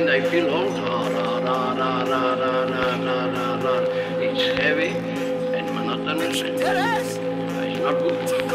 and I feel all it's heavy and monotonous and it's not good.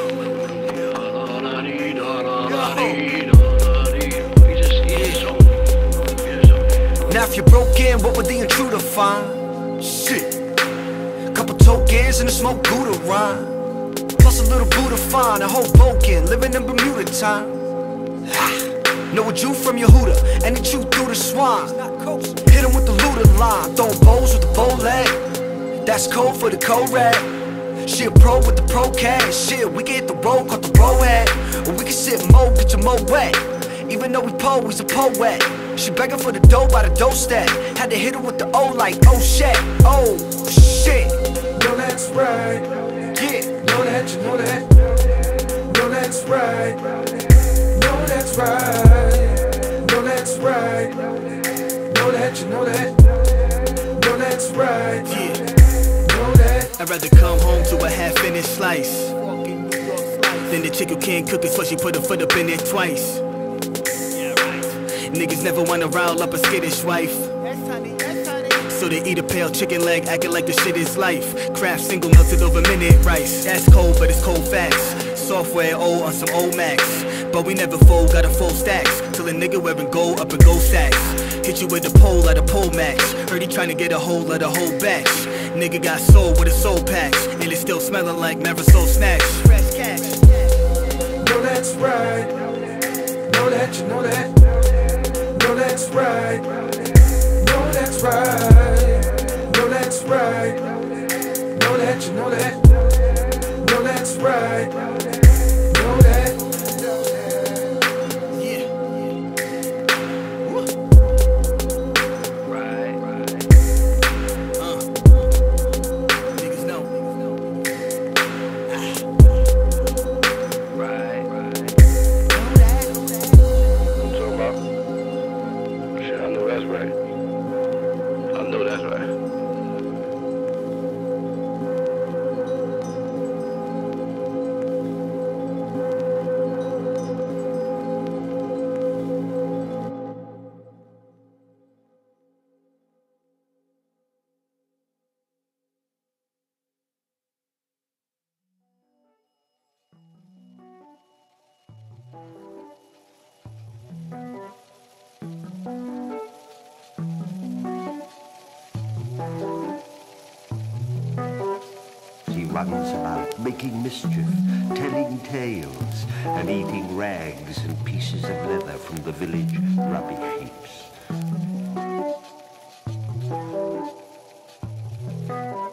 It's just easy song. Now if you're broken, what would the intruder find? Shit. Couple tokens and a smoke Gouda rhyme. Plus a little Buddha fine, a whole Hoboken, living in Bermuda time. Know a Jew from Yehuda, and he chewed through the swine. Hit him with the looter line, throwing bowls with the bow leg. That's code for the co-rag. She a pro with the pro cash. Shit, we can hit the road, caught the road head. Or we can sit mo, get your mo wet. Even though we po, we's a poet. She begging for the dough by the dough stack. Had to hit her with the O like, oh shit, oh shit. No, that's right. Yeah, Know that, you know that. No, that's right. No, that's right. No, that's right. Know that, you know that. No, that's right. yeah. Know that. I'd rather come home to a half-finished slice than the chick who can't cook it, so she put her foot up in it twice. Niggas never wanna rile up a skittish wife, so they eat a pale chicken leg, acting like the shit is life. Kraft single melted over minute rice. That's cold, but it's cold facts. Software old on some old Macs, but we never fold, got a full stacks. Till a nigga wearing gold up in gold sacks. Hit you with a pole at a pole match. Heard he tryna get a hold of the whole batch. Nigga got sold with a soul patch, and it's still smelling like Marisol snacks. Fresh cash. No, that's right. Know that, you know that. No, that's right. No, that's right. No, that's right. Know that, you know that. No, that's right. Know that. Yeah. Right. Niggas know. Right. I'm talking about. Shit, I know that's right. I know that's right. He runs about making mischief, telling tales, and eating rags and pieces of leather from the village rubbish heaps.